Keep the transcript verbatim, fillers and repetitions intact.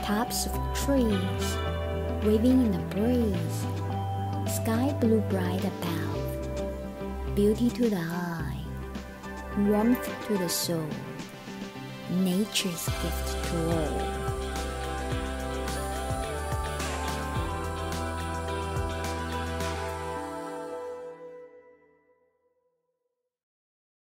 tops of trees, waving in the breeze, sky blue bright above, beauty to the eye, warmth to the soul, nature's gift to all.